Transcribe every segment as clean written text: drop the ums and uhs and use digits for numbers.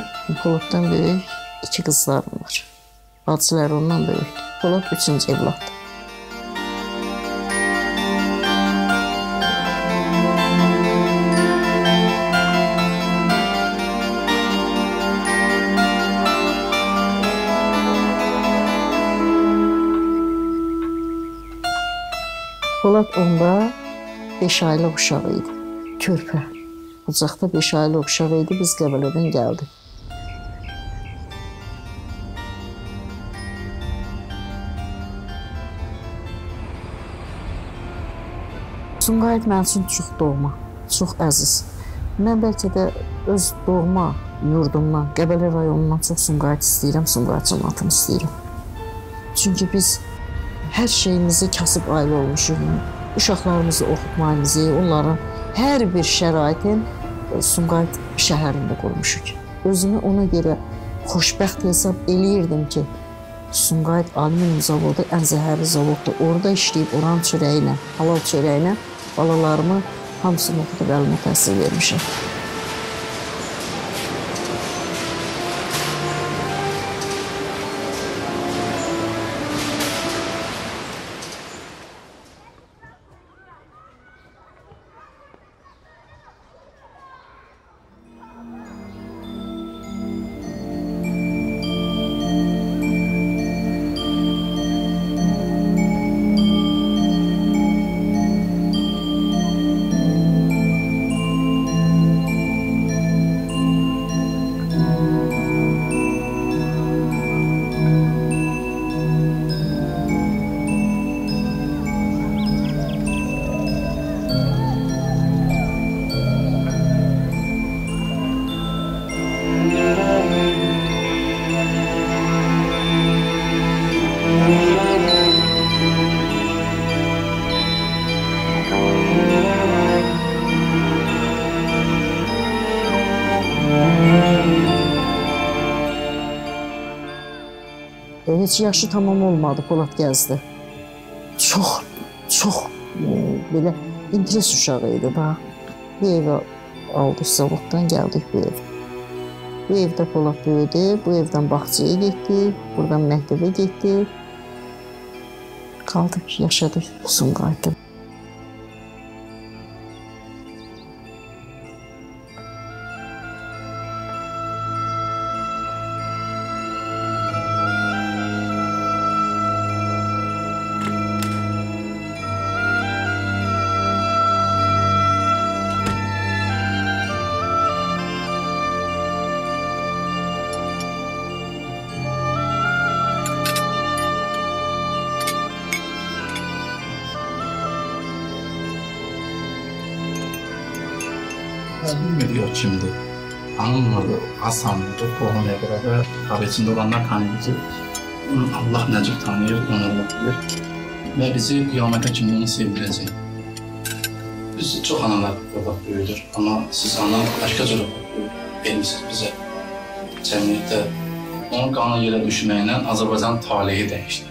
Poladdan böyük 2 qızlarım var. Bacıları ondan böyük. Polad 3-cü evladdır. Polad onda 5 aylıq uşaq idi. Körpə. Ocaqda 5 aylıq uşaq idi. Biz Qəbələdən gəldik. Sumqayıt mənim üçün çox doğma, çox əziz. Mən bəlkə də öz doğma yurdumdan, Qəbələ rayonundan çox Sumqayıt istəyirəm, Sumqayıt cəmiyyətini istəyirəm. Çünki biz hər şeyimizi kasıb ailə olmuşuq. Uşaqlarımızı oxutmayımızı, onların hər bir şəraitin Sumqayıt şəhərində qurmuşuq. Özümü ona görə xoşbəxt hesab eləyirdim ki, Sumqayıt alüminium zavodu ən zəhərli zavoddur. Orada işləyib oran çörəyinə, halal çörəyinə balalarımı hamısını oxudub əlimə təhsil vermişəm. Heç yaşı tamam olmadı, Polad gəzdi. Çox belə interes uşağı idi da. Bir evə aldıq zavoddan, gəldik bu ev. Bu evdə Polad böyüdü, bu evdən bağçaya getdik, buradan məktəbə getdik. Qaldıq, yaşadıq Sumqayıtda. Bilmiyor şimdi. Anlamadı. Hasan'dı, Kohon'la beraber tabi içinde olanlar tanıyıcı. Allah necip tanıyır, onu Allah bilir. Ve bizi kıyamete kimde onu sevdirecek. Biz çok analar olarak büyüdür ama siz ana başka türlü vermişsiniz bize. Cemiyette onun kanı yere düşmeyle Azerbaycan tarihi değişti.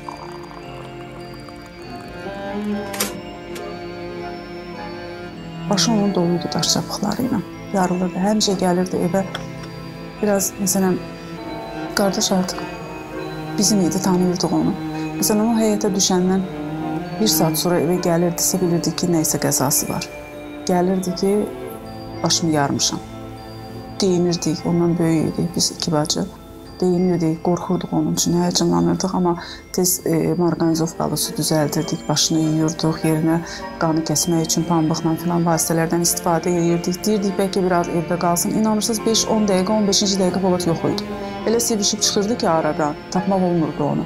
Başı onun doluydu daş çapıqlarıyla, yarılırdı. Həmişə gəlirdi evə. Biraz, məsələn, qardaş artıq bizim idi, tanıyırdıq onu. Məsələn, o həyətə düşəndən bir saat sonra evə gəlirdisə, bilirdik ki, nəysə qəzası var. Gəlirdi ki, başımı yarmışam. Deyinirdik, ondan böyük idi, biz 2 bacı. Deyinirdik, qorxurduq onun üçün, həyəcanlanırdıq, amma tez marqanizovkalı su düzəldirdik, başını yuyurduq, yerinə qanı kəsmək üçün pambıqla filan vasitələrdən istifadə edirdik. Deyirdik, bəlkə biraz evdə qalsın. İnanırsınız, 5-10 dəqiqə, 15-ci dəqiqə Polad yox idi. Elə sevişib çıxırdı ki, aradan, tapmaq olmurdu onu.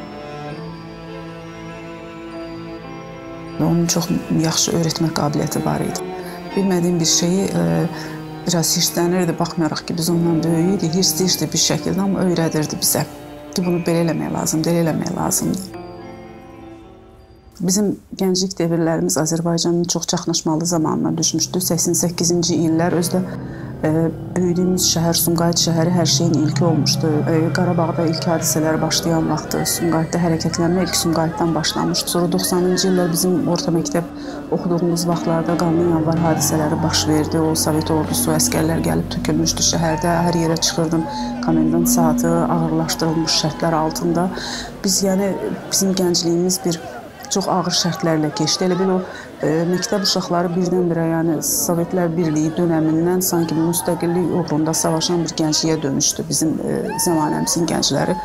Onun çox yaxşı öyrətmək qabiliyyəti var idi. Bilmədiyim bir şeyi biraz hirslənirdi, baxmayaraq ki, biz ondan böyük idi, hirsliyirdi bir şəkildə, amma öyrədirdi bizə ki, bunu belə eləmək lazımdır, elə eləmək lazımdır. Bizim gənclik devirlərimiz Azərbaycanın çox çaxnaşmalı zamanına düşmüşdü. 88-ci illər özdə Böyüdüyümüz şəhər, Sumqayıt şəhəri hər şeyin ilki olmuşdu. Qarabağda ilk hadisələr başlayan vaxtı Sumqayıtda hərəkətlənmə ilk Sumqayıtdan başlamışdı. Sonra 90-cı illər bizim orta məktəb oxuduğumuz vaxtlarda qanlı yanvar hadisələri baş verdi. O Sovet ordusu, əskərlər gəlib tökülmüşdü şəhərdə. Hər yerə çıxırdım. Komendant saatı ağırlaşdırılmış şərtlər altında. Bizim gəncliyimiz bir çox ağır şərtlərlə keçdi. Elə bil o məktəb uşaqları birdən-birə, Sovetlər Birliyi dönəmindən sanki müstəqillik uğrunda savaşan bir gəncliyə dönüşdü bizim zəmanəmizin gəncləri.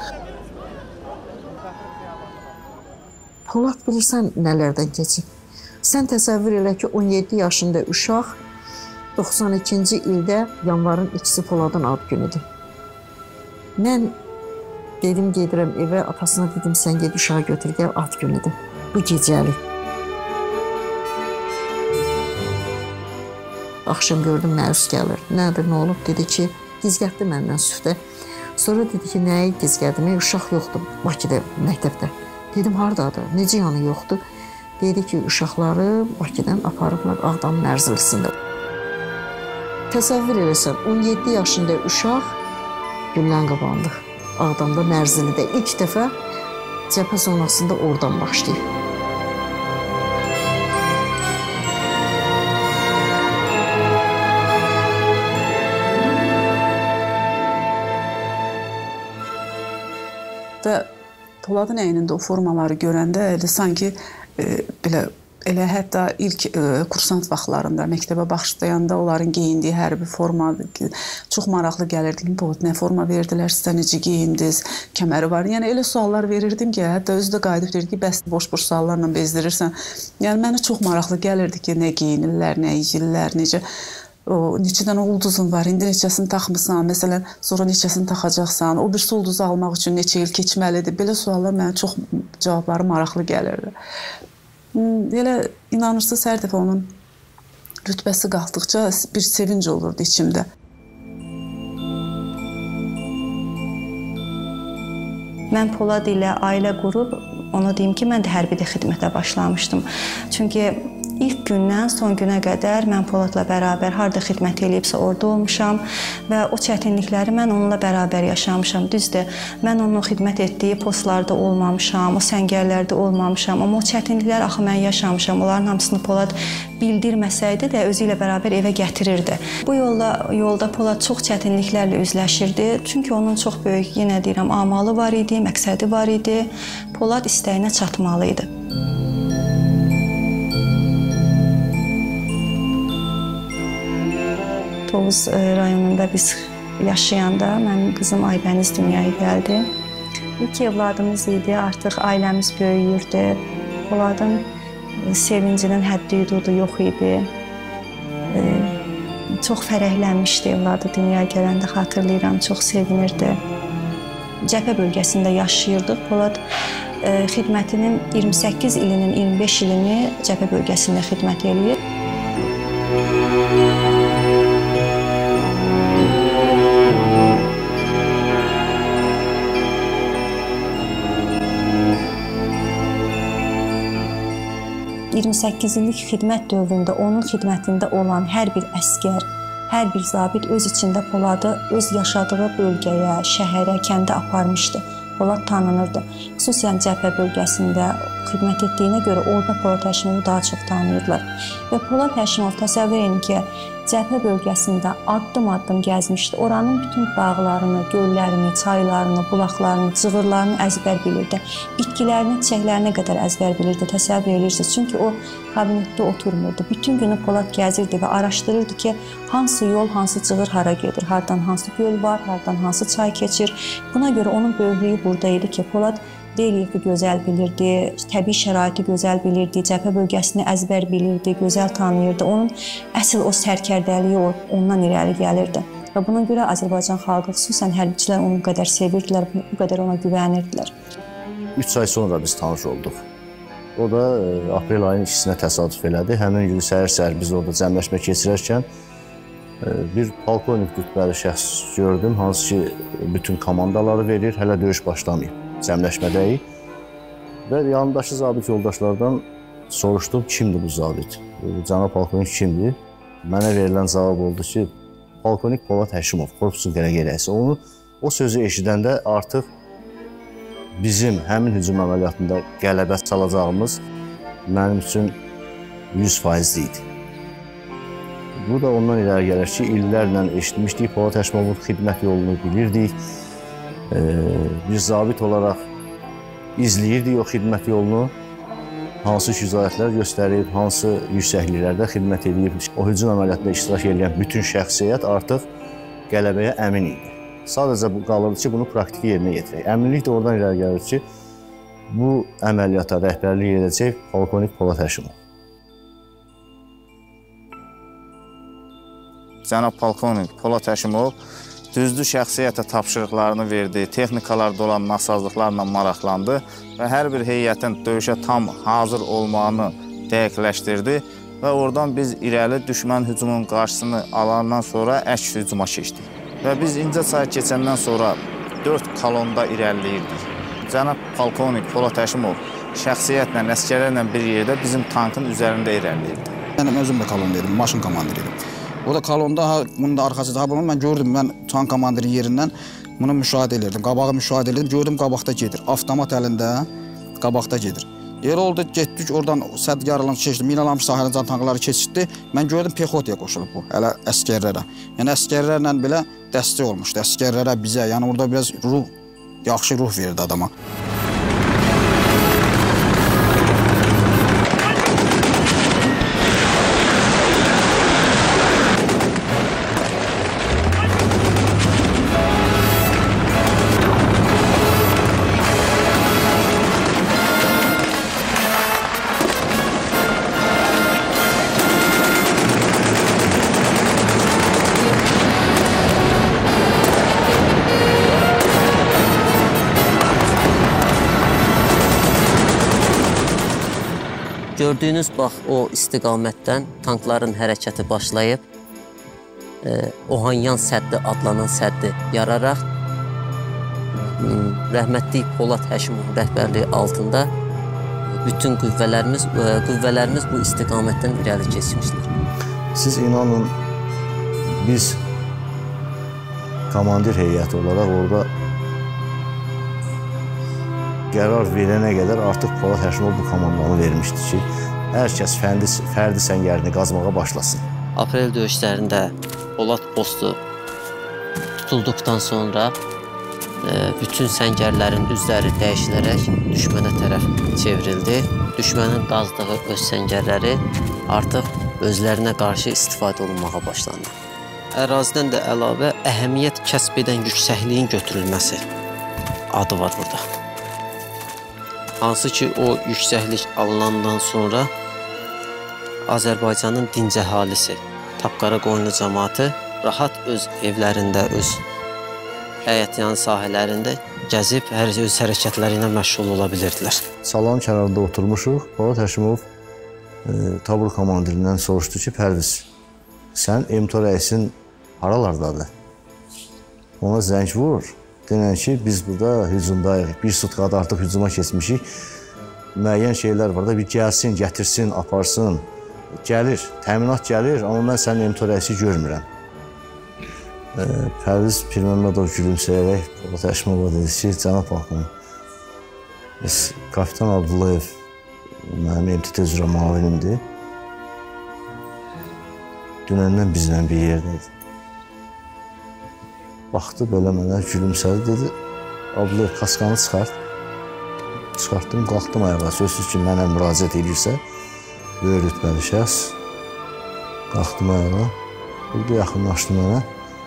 Polad bilirsən nələrdən keçib? Sən təsəvvür elə ki, 17 yaşında uşaq 92-ci ildə yanvarın 2-si Poladın ad günüdür. Mən dedim, gedirəm evə, atasına dedim, sən ged uşağı götür, gəl ad günüdür. Bu gecəli. Axşam gördüm, məyus gəlir. Nədir, nə olub? Dedi ki, gizgətdi məndən süfdə. Sonra dedi ki, nəyi gizgədim? Uşaq yoxdur Bakıda, məktəbdə. Dedim, haradadır? Necə yanı yoxdur? Dedi ki, uşaqları Bakıdan aparıblar Ağdamın Ərzilisində. Təsəvvür eləsən, 17 yaşında uşaq güllə qabandı. Ağdamda, Mərzilidə ilk dəfə cəbhə zonasında oradan başlayıb. Və Poladın əynində o formaları görəndə sanki elə hətta ilk kursant vaxtlarında məktəbə başlayanda onların geyindiyi hər bir forma çox maraqlı gəlirdi. Polad nə forma verdilər, sizə necə geyindiniz, kəməri var. Yəni elə suallar verirdim ki, hətta özü də qayıdıb deyirdi ki, bəs boş-boş suallarla bezdirirsən. Yəni mənə çox maraqlı gəlirdi ki, nə geyinirlər, nə yeyirlər, necə neçə dənə ulduzun var, indi neçəsini taxmısan, məsələn, sonra neçəsini taxacaqsan, o birisi ulduzu almaq üçün neçə il keçməlidir. Belə suallar mənə çox cavabları maraqlı gəlirdi. Elə inanırsınız, hər dəfə onun rütbəsi qalxdıqca bir sevinc olurdu içimdə. Mən Polad ilə ailə qurub, ona deyim ki, mən də hərbidə xidmətə başlamışdım. Çünki İlk gündən son günə qədər mən Poladla bərabər harda xidmət eləyibsə orada olmuşam və o çətinlikləri mən onunla bərabər yaşamışam. Düzdür, mən onun xidmət etdiyi postlarda olmamışam, o səngərlərdə olmamışam, amma o çətinlikləri axı mən yaşamışam. Onların hamısını Polad bildirməsəydi də özü ilə bərabər evə gətirirdi. Bu yolda Polad çox çətinliklərlə üzləşirdi. Çünki onun çox böyük, yenə deyirəm, amalı var idi, məqsədi var idi. Polad istəyinə çatmalı idi. Tovuz rayonunda biz yaşayanda mənim qızım Aybəniz dünyaya gəldi. İlk evladımız idi, artıq ailəmiz böyüyürdü. Poladın sevincinin həddi-hüdudu yox idi. Çox fərəhlənmişdi evladı dünyaya gələndə, xatırlayıram, çox sevinirdi. Cəbhə bölgəsində yaşayırdıq. Polad xidmətinin 28 ilinin 25 ilini cəbhə bölgəsində xidmət eləyir. illik xidmət dövründə onun xidmətində olan hər bir əskər, hər bir zabit öz içində Poladı öz yaşadığı bölgəyə, şəhərə, kəndə aparmışdı. Polad tanınırdı. Xüsusən cəbhə bölgəsində xidmət etdiyinə görə orada Polad Həşimovu daha çox tanıyırlar. Və Polad Həşimov təsəvvür edin ki, cəbhə bölgəsində addım-addım gəzmişdi. Oranın bütün bağlarını, göllərini, çaylarını, bulaqlarını, cığırlarını əzbər bilirdi. Bitkilərini, çiçəklərinə qədər əzbər bilirdi, təsəvvür edirsiniz. Çünki o kabinetdə oturmurdu. Bütün günü Polad gəzirdi və araşdırırdı ki, hansı yol, hansı cığır hara gedir, hardan hansı göl var, hardan hansı çay keçir. Buna görə onun böyüklüyü burada idi ki, Polad relyefi gözəl bilirdi, təbii şəraiti gözəl bilirdi, cəbhə bölgəsini əzbər bilirdi, gözəl tanıyırdı. Onun əsl o sərkərdəliyi ondan irəli gəlirdi. Və buna görə Azərbaycan xalqı, xüsusən hərbiçilər onu qədər sevirdilər, bu qədər ona güvənirdilər. 3 ay sonra biz tanış olduq. O da aprel ayının 2-sinə təsadüf elədi. Həmin gün səhər-səhər biz orada cəmləşmə keçirərkən bir polkovnik rütbəli şəxs gördüm, hansı ki bütün komandaları verir, hələ döyüş başlamayıb, cəmləşmədəyik. Və yanındakı zabit yoldaşlardan soruşdum, kimdir bu zabit? Cənab polkovnik kimdir? Mənə verilən cavab oldu ki, polkovnik Polad Həşimov, korpusun qərəq rəisi. Onu o sözü eşidəndə artıq bizim həmin hücum əməliyyatında qələbə çalacağımız mənim üçün 100% idi. Bu da ondan irəli gəlir ki, illərlə eşitmişdik, Polad Həşimovun xidmət yolunu bilirdik. Bir zabit olaraq izləyirdik o xidmət yolunu, hansı şücaətlər göstərib, hansı yüksəkliklərdə xidmət edib. O hücum əməliyyatında iştirak edən bütün şəxsiyyət artıq qələbəyə əmin idi. Sadəcə bu qalırdı ki, bunu praktiki yerinə yetirək. Əminlik də oradan irəli gəlir ki, bu əməliyyata rəhbərlik edəcək polkovnik Polad Həşimov. Cənab polkovnik Polad Həşimov düzdür şəxsiyyətə tapşırıqlarını verdi, texnikalarda olan nasazlıqlarla maraqlandı və hər bir heyətin döyüşə tam hazır olmağını dəqiqləşdirdi və oradan biz irəli düşmən hücumunun qarşısını alandan sonra əks hücuma keçdik. Və biz İncə çayı keçəndən sonra 4 kolonda irəliləyirdik. Cənab polkovnik Polad Həşimov şəxsiyyətlə, əsgərlərlə bir yerdə bizim tankın üzərində irəliləyirdi. Mənim özüm də kolondaydım, maşın komandiriydim. O da kolonda, bunun da arxasında, mən gördüm, mən tank komandiri yerindən bunu müşahidə edirdim, qabağı müşahidə edirdim, gördüm qabaqda gedir, avtomat əlində qabaqda gedir. Elə oldu, getdik, oradan sədd yarılan keçdi, minalanmış sahənin can tankları keçirdi, mən gördüm pexotaya qoşulub bu, hələ əskərlərə. Yəni əskərlərlə belə dəstək olmuşdu, əskərlərə bizə, yəni orada biraz yaxşı ruh verirdi adama. Gördüyünüz bax o istiqamətdən tankların hərəkəti başlayıb Ohanyan səddi adlanan səddi yararaq rəhmətli Polad Həşimov rəhbərliyi altında bütün qüvvələrimiz bu istiqamətdən irəli keçmişdir. Siz inanın, biz komandir heyəti olaraq orada qərar verənə qədər artıq Polad Həşimov bu komandanı vermişdi ki, hər kəs fərdi səngərini qazmağa başlasın. Aprel döyüşlərində Polad postu tutulduqdan sonra bütün səngərlərin üzləri dəyişilərək düşmənə tərəf çevrildi. Düşmənin qazdığı öz səngərləri artıq özlərinə qarşı istifadə olunmağa başlandı. Ərazidən də əlavə əhəmiyyət kəsb edən yüksəkliyin götürülməsi adı var burada. Hansı ki, o yüksəklik alınandan sonra Azərbaycanın dinc əhalisi, Tapqaraqoyunlu cəmaatı rahat öz evlərində, öz həyətyanı sahələrində gəzib öz hərəkətləri ilə məşğul ola bilirdilər. Salanın kənarında oturmuşuq. Polad Həşimov tabur komandirindən soruşdu ki, Pərviz, sən MTO rəisin haralardadır? Ona zəng vur. Denən ki, biz burada hücumdayıq, bir sutqada artıq hücuma keçmişik. Müəyyən şeylər var da, bir gəlsin, gətirsin, aparsın. Gəlir, təminat gəlir, amma mən sənin MTO rəisi görmürəm. Pərviz Pirməmmədov gülümsəyərək Polad Həşimova dedi ki, cənab polkovnik, kapitan Abdullayev mənim MTT üzrə müavinimdir. Dünəndən bizlə bir yerdədir. Baxdı belə mənə, gülümsədi, dedi, Abdullayev, kaskanı çıxart. Çıxartdım, qalxdım ayağa. Sözsüz ki, mənə müraciət edirsə, böyük rütbəli şəxs. Qalxdım ayağa, burada yaxınlaşdı mənə.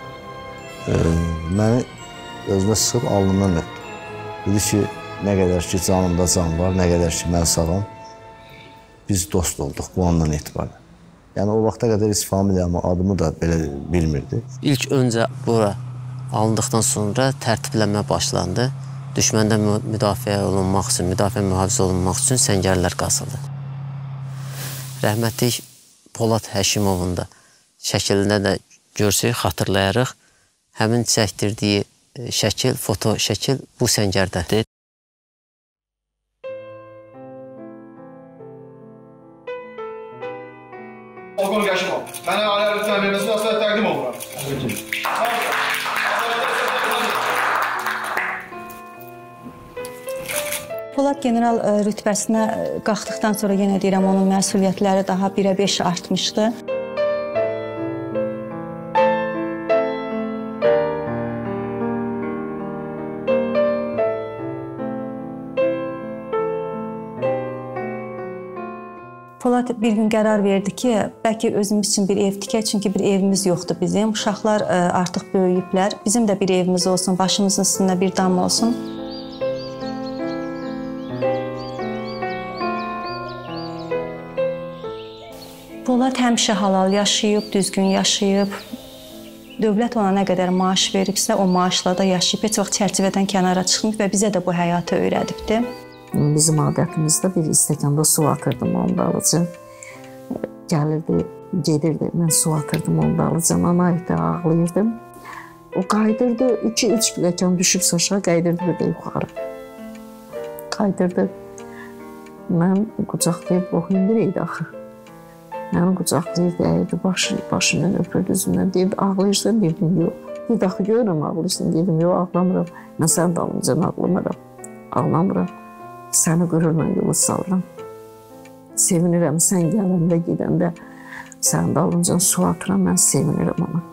Məni özünə sıxıb alnından öpdü. Dedi ki, nə qədər ki, canımda can var, nə qədər ki, mən sağam, biz dost olduq bu andan etibarən. Yəni, o vaxta qədər heç familiyamı, adımı da belə bilmirdi. İlk öncə bura alındıqdan sonra tərtiblənmə başlandı. Düşməndən müdafiə olunmaq üçün, müdafiə mühafizə olunmaq üçün səngərlər qazıldı. Rəhmətli Polad Həşimovun da şəkilində də görsək, xatırlayarıq. Həmin çəkdirdiyi şəkil, foto şəkil bu səngərdədir. Polkovnik Həşimov, mənə ali rütbə verməsi vasitə təqdim olunur. Polad general rütbəsinə qalxdıqdan sonra yenə deyirəm, onun məsuliyyətləri daha 1-ə 5 artmışdı. Polad bir gün qərar verdi ki, bəlkə özümüz üçün bir ev tikək, çünki bir evimiz yoxdur bizim. Uşaqlar artıq böyüyüblər. Bizim də bir evimiz olsun, başımızın üstündə bir dam olsun. Polad həmişə halal yaşayıb, düzgün yaşayıb. Dövlət ona nə qədər maaş veribsə, o maaşla da yaşayıb. Heç vaxt çərçivədən kənara çıxmayıb və bizə də bu həyatı öyrədibdir. Bizim adətimizdə bir stəkanda su atırdım onun dalıcı. Gəlirdi, gedirdi, mən su atırdım onun dalıcı. Ana idi, ağlayırdım. O qaydırdı, 2-3 biləkan düşübsə aşağı, qaydırdı bir də yuxarı. Qaydırdı. Mən qucaqlayıb, o hündür idi axı. Məni qucaqlayırdı, əyirdi, başından öpürdü, üzümdən deyirdi, ağlayırsan, deyirdim, yox. Bir daxı görürəm, ağlayırsan, deyirdim, yox, ağlamıram. Mən sən dalınca ağlamıram, ağlamıram. Səni qürurla yola salıram. Sevinirəm, sən gələndə, gedəndə sənin dalınca su atıram, mən sevinirəm ona.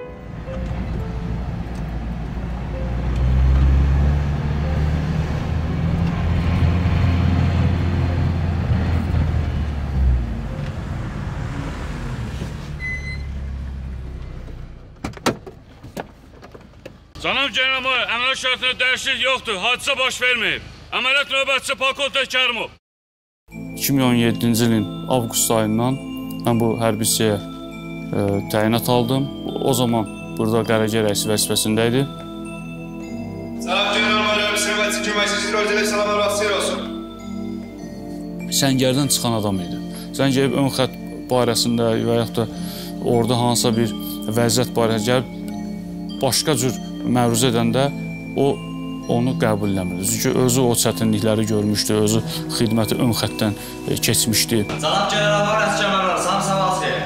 Canım Cenab-ı əməliyyat şartında dəyişiklik yoxdur, hadisə baş verməyib. Əməliyyat növbətçisi Polkovnik Kərimov. 2017-ci ilin avqust ayından mən bu hərbi hissəyə təyinat aldım. O zaman burada qərargah rəisi vəzifəsində idi. Salam General Major, Sərvətçi Köməkçisi Rolcələ salamlar vaxt xeyir olsun. Səngərdən çıxan adam idi. Zəngərib ön xətt barəsində və yaxud da orada hansısa bir vəziyyət barəsində gəlib başqa cür məruzə edəndə o onu qəbul eləmirdi. Çünki özü o çətinlikləri görmüşdü, özü xidməti ön xəttdən keçmişdi. Salam General Major, Cəmələr, salam sabah xeyir.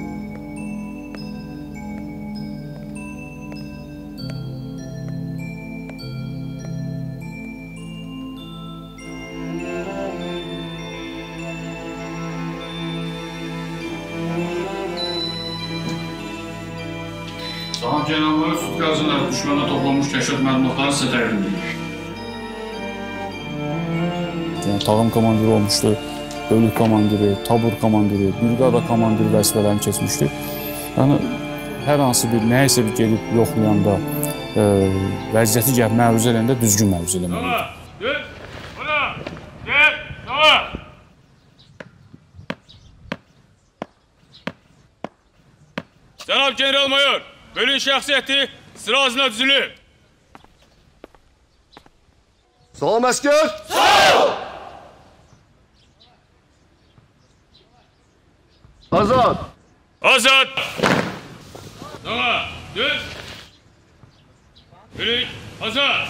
Salam General Süd qazınlar düşmənə toplanmış kəşfiyyat məlumatları sizə təqdim edilir. Tağım komandiri olmuşdu, bölük komandiri, tabur komandiri, briqada komandiri vəzifələrini keçmişdi. Yəni, hər hansı bir, nəyəsə bir gedib yoxlayanda, vəziyyəti gəlib məruzə eləyəndə düzgün məruzə eləməlidir. Cənab General Mayor, bölün şəxsiyyəti sıra azına düzülür. Sağ ol əskər. Sağ ol. Azad. Azad. Sağa, düz. Bölün, azad.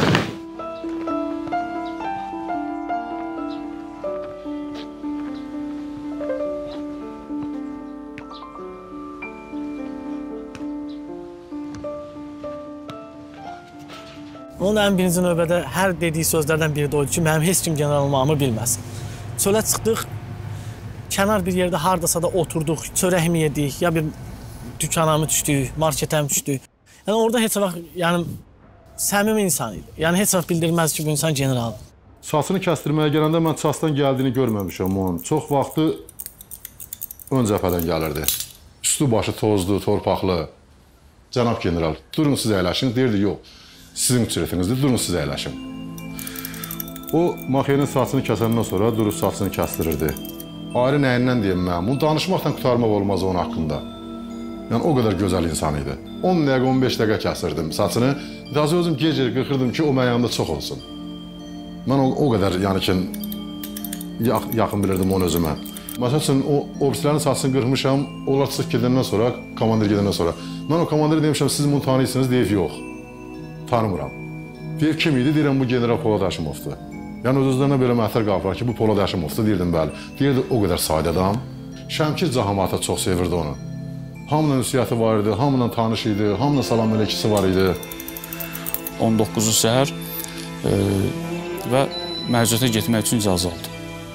Onun ən birinci növbədə hər dediyi sözlərdən biri də oydu ki, mənim heç kim general olmağımı bilməsin. Çölə çıxdıq, kənar bir yerdə hardasa da oturduq, çörəyimi yedik, ya bir dükanamı düşdük, marketəmi düşdük. Yəni orada heç vaxt, yəni səmimi insan idi. Yəni heç vaxt bildirməz ki, bu insan generaldır. Saçını kəstirməyə gələndə mən çasdan gəldiyini görməmişəm onun. Çox vaxtı ön cəbhədən gəlirdi. Üstü başı tozlu, torpaqlı. Cənab general, durun siz əyləşin, deyirdi, yox. Sizin ücretinizdir, durun siz əyləşin. O, Maxeyenin saçını kəsəndən sonra durub saçını kəstirirdi. Ayrı nəyindən deyəm mən, bunu danışmaqdan qutarmaq olmaz onun haqqında. Yəni, o qədər gözəl insan idi. 10 dəqiqə, 15 dəqiqə kəsirdim saçını. Daha özüm gec-gec qırxırdım ki, o mənim yanımda çox olsun. Mən o qədər, yəni ki, yaxın bilirdim onu özümə. Məsəl üçün, o ofislərin saçını qırxmışam, onlar çıxıb gedəndən sonra, komandir gedəndən sonra. Mən o komandiri demişəm, siz bunu tanıyırsınız, deyib, yox. Tanımıram. Deyir, kim idi? Deyirəm, bu general Polad Həşimovdur. Yəni, öz-özlərinə belə məhətər qalırlar ki, bu Polad Həşimovdur, deyirdim, bəli. Deyirdi, o qədər sadə adam. Şəmkir Cahamata çox sevirdi onu. Hamla ünsiyyəti var idi, hamla tanış idi, hamla salam mələkisi var idi. 19-cu səhər və məruzətə getmək üçün icazə aldım.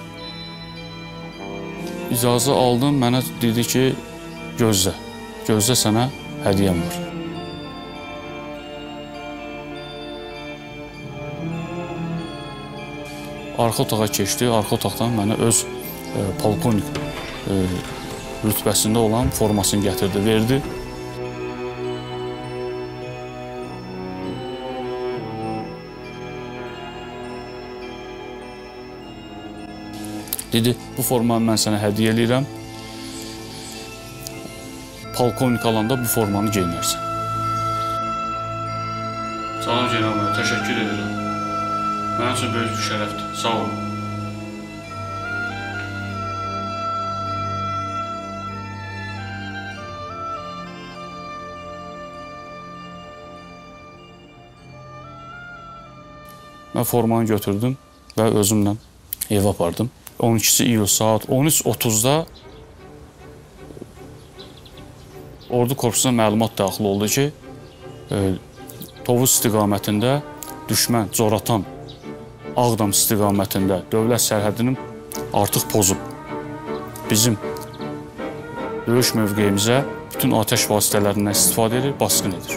İcazə aldım, mənə dedi ki, gözlə sənə hədiyyəm var. Arxa otağa keçdi, arxa otaqdan mənə öz polkovnik rütbəsində olan formasını gətirdi, verdi. Dedi, bu formanı mən sənə hədiyyə eləyirəm. Polkovnik alanda bu formanı geyinərsən. Salam general müəllim, təşəkkür edirəm. Mənim üçün böyük bir şərəfdir. Sağ olun. Mən formanı götürdüm və özümlə evə apardım. 12 iyul saat 13:30-da ordu korpusuna məlumat daxil oldu ki, Tovuz istiqamətində düşmən Coratan Ağdam istiqamətində dövlət sərhədini artıq pozub. Bizim döyüş mövqeyimizə bütün atəş vasitələrindən istifadə edir, basqın edir.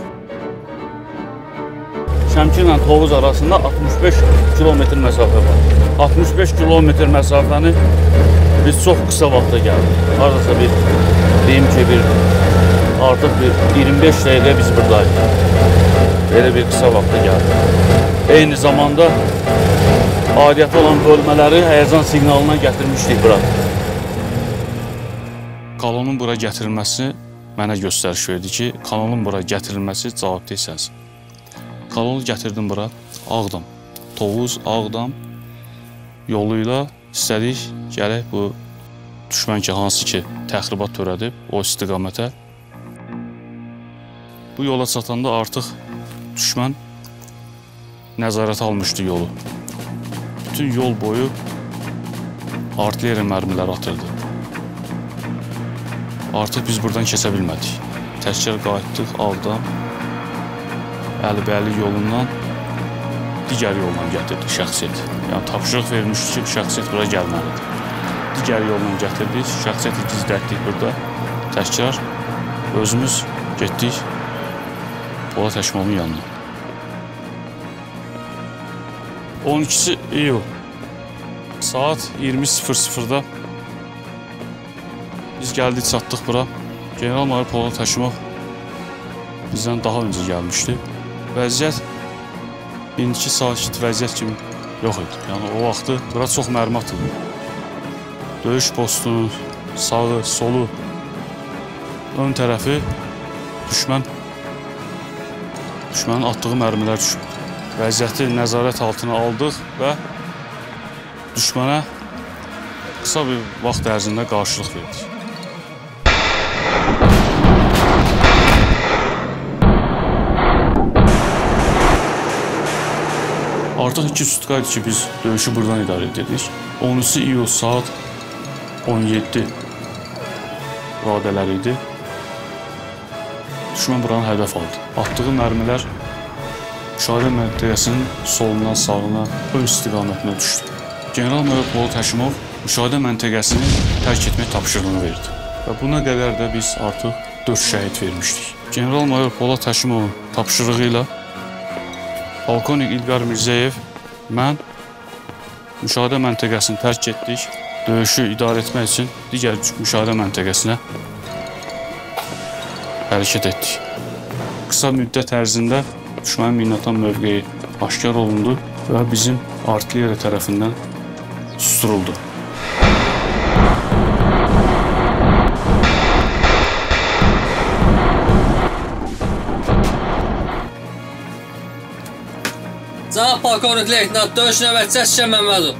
Şəmkir ilə Tovuz arasında 65 kilometr məsafə var. 65 kilometr məsafəni biz çox qısa vaxtda gəldik. Haradasa deyim ki, artıq 25 dəqiqə biz buradayıq. Belə bir qısa vaxtda gəldik. Eyni zamanda aidiyyəti olan bölmələri həyəcan siqnalına gətirmişdik bura. Kolonun bura gətirilməsi mənə göstəriş verdi ki, kolonun bura gətirilməsi cavabdeh sənsin. Kolonu gətirdim bura, Ağdam, Tovuz, Ağdam yolu ilə istədik, gələk bu düşmən ki, hansı ki, təxribat törədib o istiqamətə. Bu yola çatanda artıq düşmən nəzarət almışdı yolu. Bütün yol boyu artilleriya mərmiləri atırdı. Artıq biz buradan keçə bilmədik. Təkrar qayıtdıq Ağdam, Əlibəli yolundan digər yolla gətirdik şəxsiyyət. Yəni, tapşırıq verilmişdi ki, şəxsiyyət bura gəlməlidir. Digər yolla gətirdik, şəxsiyyəti gizlətdik burada. Təkrar özümüz getdik Polad Həşimovun yanına. 12 iyul saat 20:00-da biz gəldik, çatdıq bura. General-mayor Polad Həşimov bizdən daha öncə gəlmişdi. Vəziyyət indiki sakit vəziyyət kimi yox idi. Yəni, o vaxtı bura çox mərmi atıldı. Döyüş postunun sağı, solu, ön tərəfi düşmənin atdığı mərmilər düşüb. Vəziyyəti nəzarət altına aldıq və düşmənə qısa bir vaxt ərzində qarşılıq verdik. Artıq 2 sutka idi ki, biz döyüşü buradan idarə edirdik. 13 iyul saat 17 radələri idi. Düşmən buranı hədəf aldı. Atdığı mərmilər müşahidə məntəqəsinin solundan sağına, ön istiqamətinə düşdü. General-mayor Polad Həşimov müşahidə məntəqəsini tərk etmək tapşırığını verdi. Və buna qədər də biz artıq 4 şəhid vermişdik. General-mayor Polad Həşimovun tapşırığı ilə Polkovnik İlqar Mirzəyev, mən müşahidə məntəqəsini tərk etdik. Döyüşü idarə etmək üçün digər müşahidə məntəqəsinə hərəkət etdik. Qısa müddət ərzində düşmənin minatan mövqeyi aşkar olundu və bizim artilleriya tərəfindən susturuldu. Cənab Polkovnik Leytenant, döyüş növbətçisi Əskər Məmmədov.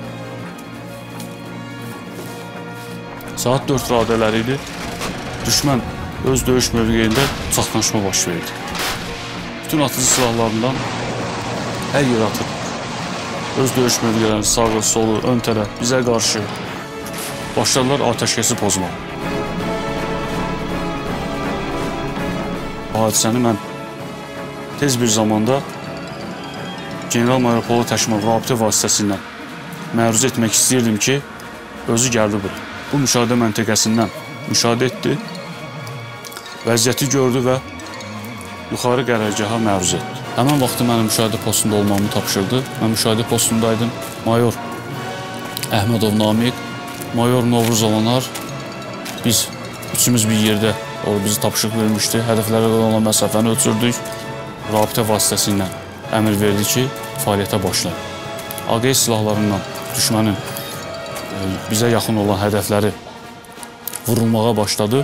Saat 4 radələri idi. Düşmən öz döyüş mövqeyində çaxnaşma baş verdi. Bütün atıcı silahlarından hər yer atıb. Öz döyüş mövqelərinin sağı, solu, ön tərəf bizə qarşı başladılar atəşkəsi pozmaq. Bu hadisəni mən tez bir zamanda General-mayor Polad Həşimov rabitə vasitəsilə məruzə etmək istəyirdim ki, özü gəldi bura. Bu müşahidə məntəqəsindən müşahidə etdi, vəziyyəti gördü və yuxarı qərargaha məruzə etdi. Həmən vaxtı mənim müşahidə postunda olmamı tapşırdı. Mən müşahidə postundaydım. Mayor Əhmədov Namiq, Mayor Novruzov Anar, biz üçümüz bir yerdə bizi tapşırıq vermişdi. Hədəflərə olan məsafəni ölçürdük. Rabitə vasitəsilə əmr verdi ki, fəaliyyətə başlayın. AQS silahlarından düşmənin bizə yaxın olan hədəfləri vurulmağa başladı.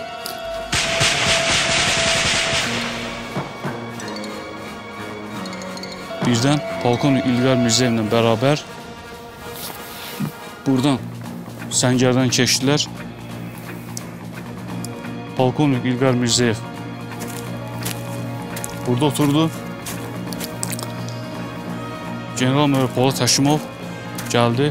Birdən polkovnik İlqar Mirzəyevlə bərabər buradan səngərdən keçdilər. Polkovnik İlqar Mirzəyev burada oturdu. General Mayor Polad Həşimov gəldi.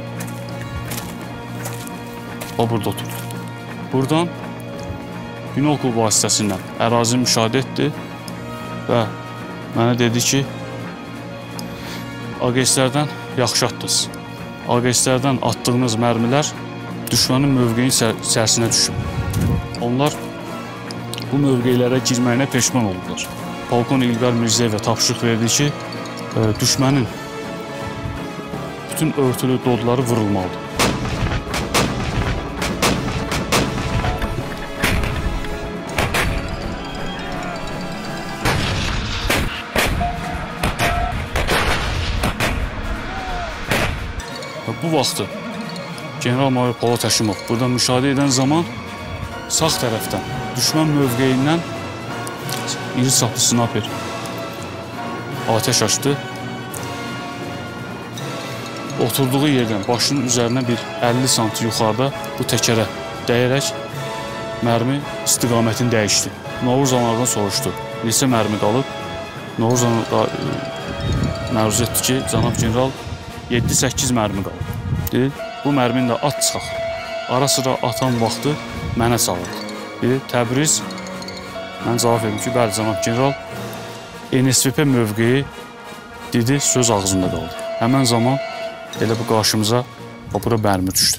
O burada oturdu. Buradan binokul vasitəsilə ərazini müşahidə etdi və mənə dedi ki, AQS-lərdən yaxşı atdınız. AQS-lərdən atdığınız mərmilər düşmənin mövqeyin içərisinə düşüb. Onlar bu mövqelərə girməyinə peşman oldular. Polkovnik İlqar Mirzəyevə tapşırıq verdi ki, düşmənin bütün örtülü dodları vurulmalıdır. Bu vaxtı General Mayor Polad Həşimov burada müşahidə edən zaman sağ tərəfdən düşmən mövqeyindən iri saplı sniper atəş açdı. Oturduğu yerdən başının üzərinə bir 50 sm yuxarıda bu təkərə dəyərək mərmi istiqamətini dəyişdi. Novruz Anardan soruşdu, neçə mərmi qalıb? Novruz Anar məruz etdi ki, cənab general 7-8 mərmi qalıb. Bu mərmini də at çıxaq. Ara sıra atan vaxtı mənə çalırdı. Təbriz, mən cavab verdim ki, bəli, cənab general, NSVP mövqeyi dedi, söz ağzında qaldı. Həmən zaman elə bu qarşımıza bura mərmi düşdü.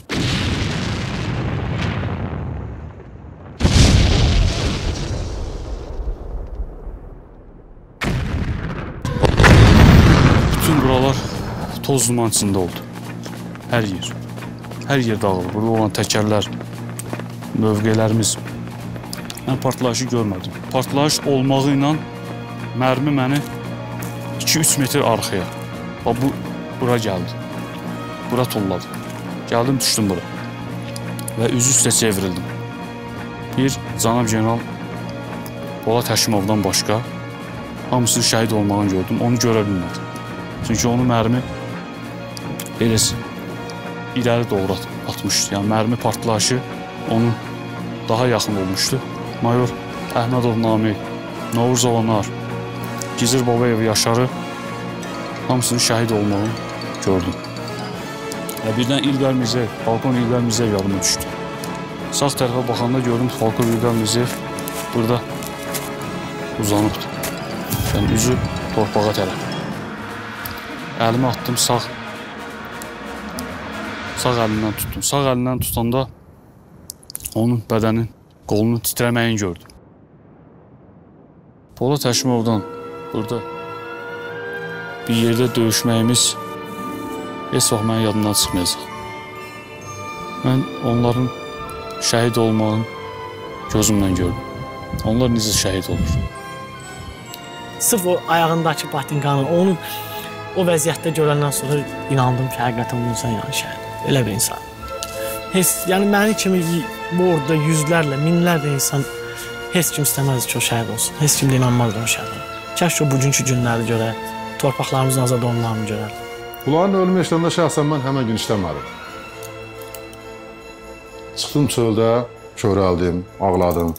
Bütün buralar toz duman içində oldu. Hər yer dağılır. Burada olan təkərlər, mövqelərimiz. Mən partlayışı görmədim. Partlayış olmağı ilə mərmi məni 2-3 metr arxaya. Bura gəldi. Bura tulladı. Gəldim, düşdüm bura. Və üzü üstə çevrildim. Bir, cənab general Polad Həşimovdan başqa hamısını şəhid olmağını gördüm. Onu görə bilmədim. Çünki onu mərmi beləsi irəli doğru atmışdı. Yəni, mərmi partlayışı onun daha yaxın olmuşdu. Mayor Əhmədov Namiq, Novruzov Anar, Gizir Babayev Yaşarı hamısının şəhid olmağını gördüm. Və birdən İlqar Mirzəyev, polkovnik İlqar Mirzəyev yadıma düşdü. Sağ tərəfə baxanda gördüm polkovnik İlqar Mirzəyev burada uzanıbdı. Yəni, üzü torpağa tərəf. Əlimi atdım, sağ əlindən tutdum. Sağ əlindən tutanda onun bədənin, qolunun titrəməyini gördüm. Polad Həşimovdan burada bir yerdə döyüşməyimiz heç vaxt mənim yadımdan çıxmayacaq. Mən onların şəhid olmağını gözümlə gördüm. Onlar necə şəhid olur? Sırf o ayağındakı patinkanı, onu o vəziyyətdə görəndən sonra inandım ki, həqiqətən bu insan yəni şəhid. Elə bir insan. Yəni, məni kimi bu orada yüzlərlə, minlərlə insan heç kim istəməzdi ki, o şəhid olsun. Heç kim də inanmazdı o şəhid olsun. Kəşke o bugünkü günləri görər, torpaqlarımızın azad olunlarını görər. Bunların ölümü işləndə şəxsən mən həmən gün işləmədim. Çıxdım çöldə, körəldim, ağladım.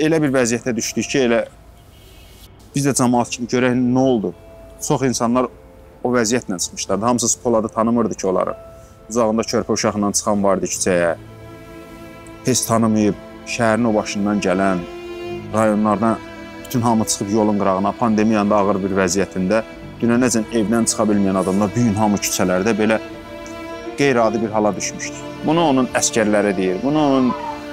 elə bir vəziyyətə düşdük ki, elə biz də cəmaət kimi görək nə oldu. Çox insanlar o vəziyyətlə çıxmışlardı. Hamısı Poladı tanımırdı ki, onları. Uzağında körpə uşaqla çıxan vardı küçəyə. Heç tanımayıb, şəhərin o başından gələn, rayonlardan bütün hamı çıxıb yolun qırağına, pandemiyanın da ağır bir vəziyyətində dünənəcən evdən çıxa bilməyən adamlar bu gün hamı küçələrdə belə qeyri-adi bir hala düşmüşdür. Bunu onun əskərləri deyir, bunu onun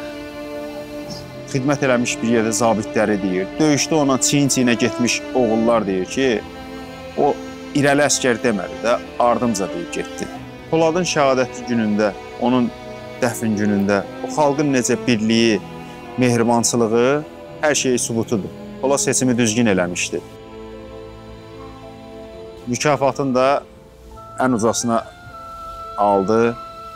xidmət eləmiş bir yerdə zabitləri deyir. Döyüşdə ona çiyin-çiyinə getmiş oğullar deyir ki, o irəli əskər demədi də, ardımca deyib getdi. Poladın şəhadəti günündə, onun dəfn günündə o xalqın necə birliyi, mehribançılığı hər şeyi sübutudur. Polad seçimi düzgün eləmişdi. Mükafatın da ən ucasına aldı.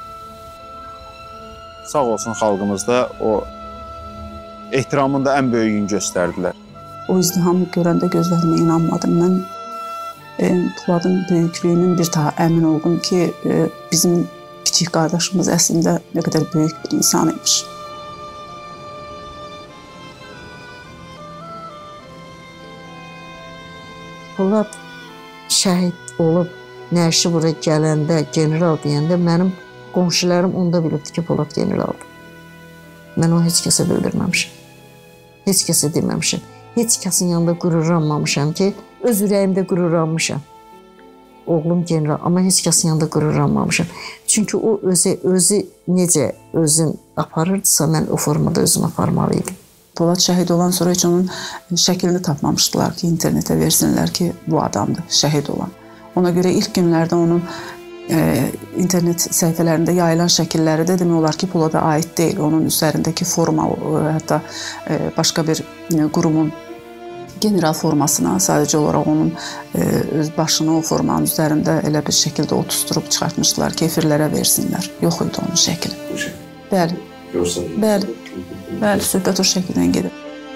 Sağ olsun xalqımızda o ehtiramın da ən böyüyünü göstərdilər. O izdihamı görəndə gözlərimə inanmadım. Mən Poladın böyüklüyünün bir daha əmin oldum ki, bizim kiçik qardaşımız əslində nə qədər böyük bir insan imiş. Polad şəhid olub, nəşi bura gələndə, general deyəndə mənim qonşularım onda bilibdi ki, Polad generaldır. Mən o heç kəsə bildirməmişəm. Heç kəsə deməmişəm. Heç kəsin yanında qürurlanmamışam ki, öz ürəyimdə qürurlanmışam. Oğlum general, amma heç kəsin yanında qürurlanmamışam. Çünki o özü necə özün aparırdısa, mən o formada özüm aparmalıydım. Polad şəhid olan sonra heç onun şəklini tapmamışdılar ki, internetə versinlər ki, bu adamdır, şəhid olan. Ona görə ilk günlərdə onun internet səhifələrində yayılan şəkilləri də demək olar ki, Polada aid deyil. Onun üzərindəki forma, hətta başqa bir qurumun general formasına sadəcə olaraq onun öz başını o formanın üzərində elə bir şəkildə otusturub çıxartmışdılar ki, efirlərə versinlər. Yox idi onun şəkli. Bəli. Bəli. Bəli, söhbət o şəkildən gedir.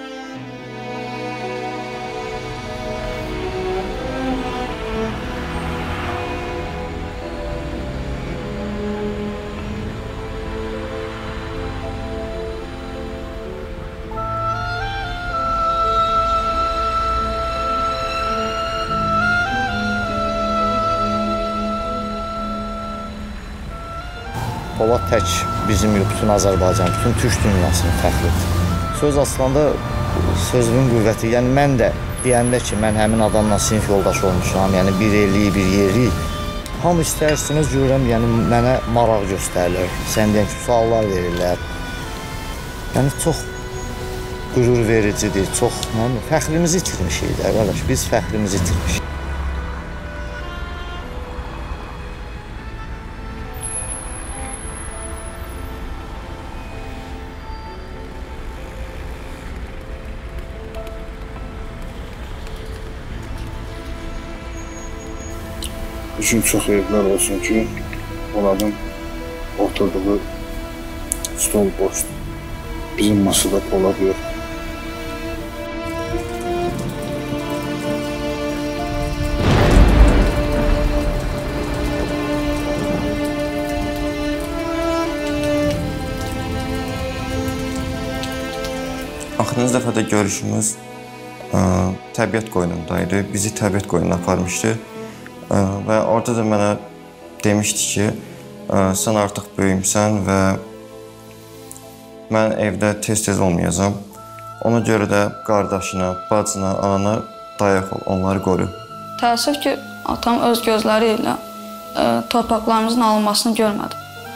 Polad tək bizim bütün Azərbaycan, bütün türk dünyasının fəxridir. Söz aslında sözünün qüvvəti, yəni mən də deyəndə ki, mən həmin adamla sinif yoldaş olmuşam, yəni bir eli, bir yeri. Hamı istərsiniz, görürəm, yəni mənə maraq göstərilir, sən deyən ki, suallar verirlər. Yəni çox qürur vericidir, çox fəxrimizi itirmişik də, qardaş, biz fəxrimizi itirmişik. Üçün çox evlər olsun ki, onların oturduğu stol boşdur. Bizim masada Polad yox. Axırıncı dəfədə görüşümüz təbiət qoynundaydı. Bizi təbiət qoynuna aparmışdı. Və orada da mənə demişdi ki, sən artıq böyümsən və mən evdə tez-tez olmayacam. Ona görə də qardaşına, bacına, anana dayaq ol, onları qoru. Təəssüf ki, atam öz gözləri ilə torpaqlarımızın alınmasını görmədi.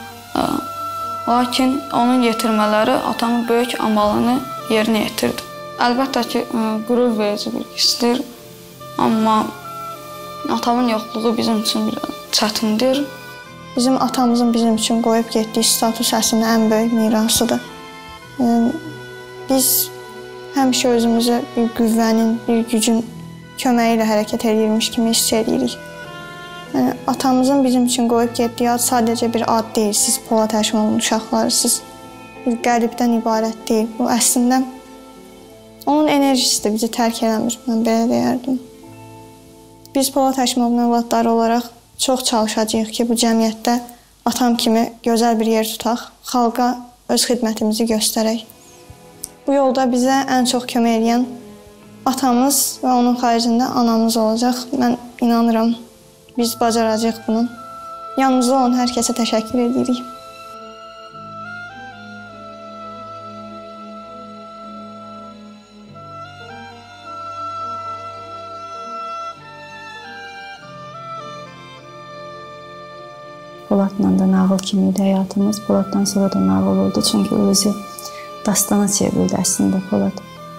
Lakin onun yetirmələri atamın böyük amalını yerinə yetirdi. Əlbəttə ki, qürur verici bir hissdir, amma atamın yoxluğu bizim üçün biraz çətindir. Bizim atamızın bizim üçün qoyub getdiyi status əslində ən böyük mirasıdır. Biz həmişə özümüzü bir qüvvənin, bir gücün köməyi ilə hərəkət edirmiş kimi hiss edirik. Atamızın bizim üçün qoyub getdiyi ad sadəcə bir ad deyil. Siz Polad Həşimovun uşaqları, siz bir qəlibdən ibarət deyil. Bu əslində onun enerjisi də bizi tərk eləmir, mən belə deyərdim. Biz Polad Həşimovun övladları olaraq çox çalışacağıq ki, bu cəmiyyətdə atam kimi gözəl bir yer tutaq, xalqa öz xidmətimizi göstərək. Bu Bu yolda bizə ən çox kömək edən atamız və onun xaricində anamız olacaq. Mən inanıram, biz bacaracağıq bunu. Yanımızda olan hər kəsə təşəkkür edirik. Poladla da nağıl kimi idi həyatımız. Poladdan sonra da nağıl oldu. Çünki özü dastana çevrildi əslində Polad.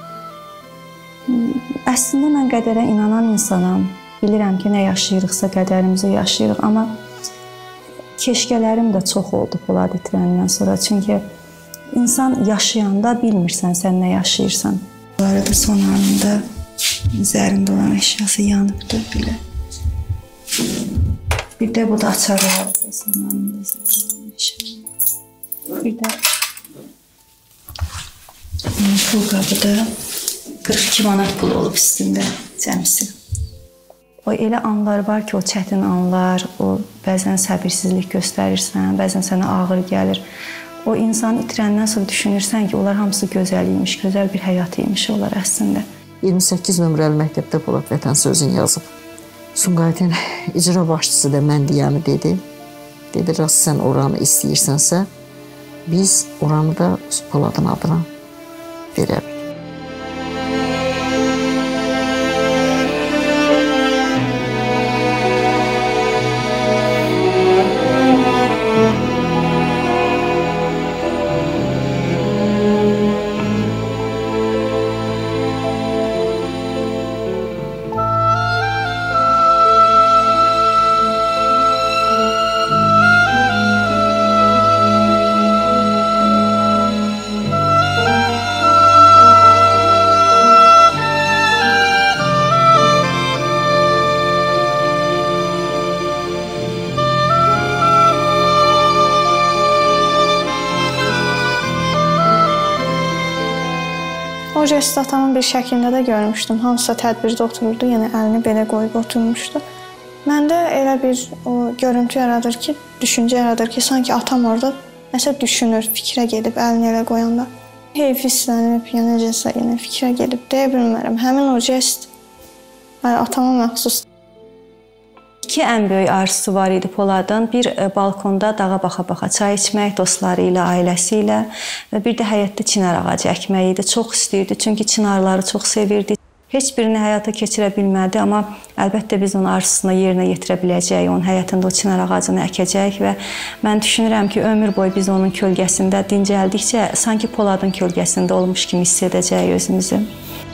Əslində mən qədərə inanan insanam. Bilirəm ki, nə yaşayırıqsa qədərimizi yaşayırıq. Amma keşkələrim də çox oldu Polad itirəndən sonra. Çünki insan yaşayanda bilmirsən sən nə yaşayırsan. Bu arada son anında üzərində olan əşyası yanıbdır belə. Bir də bu da açarlardı. Son anında üzərində olan əşyası. Bir də pul qabı da 42 manat pul olub üstündə cəmsi. O elə anlar var ki, o çətin anlar, o bəzən səbirsizlik göstərirsən, bəzən sənə ağır gəlir. O insanı itirəndən sonra düşünürsən ki, onlar hamısı gözəl imiş, gözəl bir həyat imiş onlar əslində. 28 nömrəli məktəbdə Polad Vətən sözünü yazıb. Sumqayıtın icra başçısı da mən deyəmi dedi. Dedi, rast sən oranı istəyirsənsə, biz oranı da Poladın adına verə bilir. O jesti atamın bir şəklində də görmüşdüm. Hansısa tədbirdə otururdu, yəni əlini belə qoyub oturmuşdu. Məndə elə bir o görüntü yaradır ki, düşüncə yaradır ki, sanki atam orada nəsə düşünür, fikrə gedib əlini elə qoyanda. Heyf hissənib, ya necəsə, yəni fikrə gedib deyə bilmərəm. Həmin o jest atama məxsusdur. İki ən böyük arzusu var idi Poladın. Bir balkonda dağa baxa-baxa çay içmək, dostları ilə, ailəsi ilə və bir də həyətdə çinar ağacı əkmək idi. Çox istəyirdi, çünki çinarları çox sevirdi. Heç birini həyata keçirə bilmədi, amma əlbəttə biz onun arzusunu yerinə yetirə biləcəyik. Onun həyətində o çinar ağacını əkəcəyik və mən düşünürəm ki, ömür boyu biz onun kölgəsində dincəldikcə sanki Poladın kölgəsində olmuş kimi hiss edəcəyik özümüzü.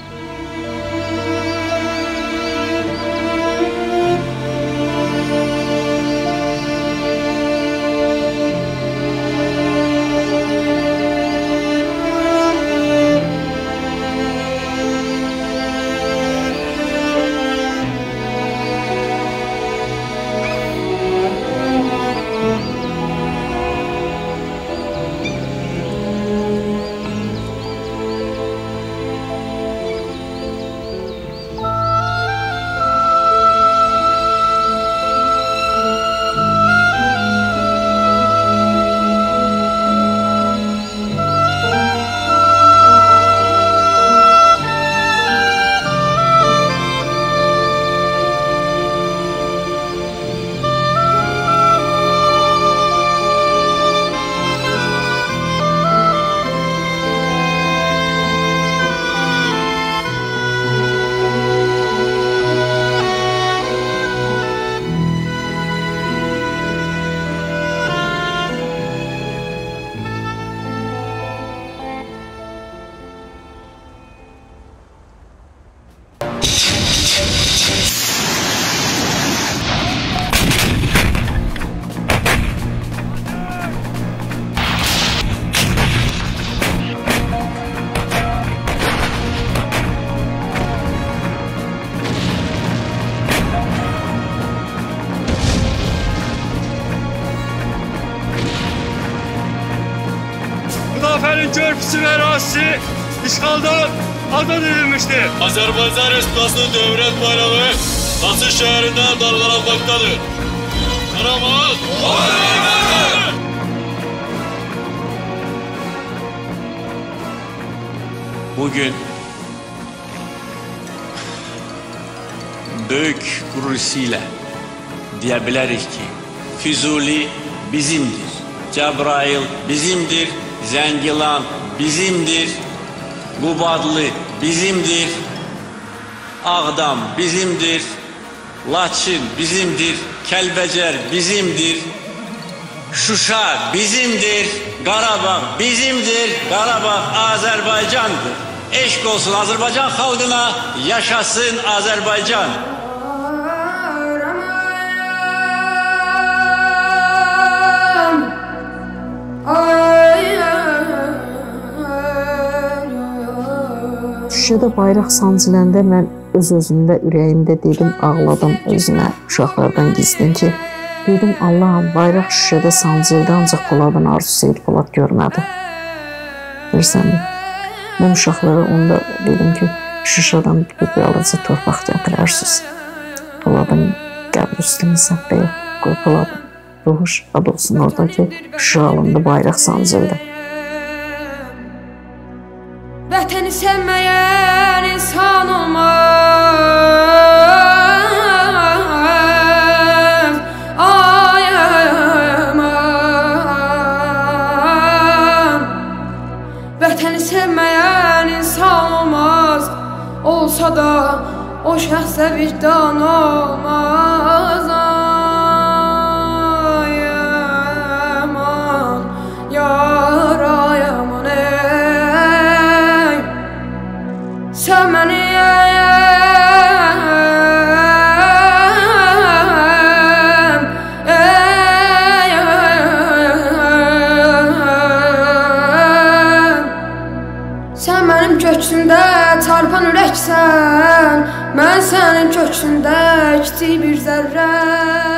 Müdafiənin körpüsü və ərazisi işğaldan azad edilmişdir. Azərbaycan Respublikasının dövrət bayrağı Laçın şəhərində dalgalanmaqdadır. Qaramaz! bugün böyük qürur hissi ilə deyə bilərik ki, Füzuli bizimdir, Cəbrayıl bizimdir, Zəngilan bizimdir, Qubadlı bizimdir, Ağdam bizimdir, Laçın bizimdir, Kəlbəcər bizimdir, Şuşa bizimdir, Qarabağ bizimdir, Qarabağ Azərbaycandır. Eşq olsun Azərbaycan xalqına, yaşasın Azərbaycan. Şuşada bayraq sancıləndə mən öz-özümdə, ürəyimdə dedim, ağladım özümə, uşaqlardan gizlin ki, dedim, Allahım, bayraq Şuşada sancıldı, ancaq Poladın arzusu idi, Polad görmədi. Bilirsən, mən uşaqlara onda dedim ki, Şuşadan bir alıcı torpaq gətirərsiniz. Poladın qəbr üstünü səbbəyə qoy, Poladın ruhu şad olsun orada ki, Şuşa alındı, bayraq sancıldı. Vətəni sevməyən insan olmaz. Ay aman. Vətəni sevməyən insan olmaz. Olsa da o şəxsə vicdan olmaz. Ay aman, yar ay aman ey. Sen beni sen benim köksümdə çarpan ürəksən, mən sənin köksündə kiçik bir zərrə.